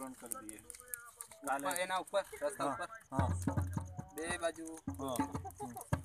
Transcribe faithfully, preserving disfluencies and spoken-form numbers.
પૂરણ કરી દઈએ કાલે એના ઉપર રસ્તા ઉપર હા બે બાજુ હા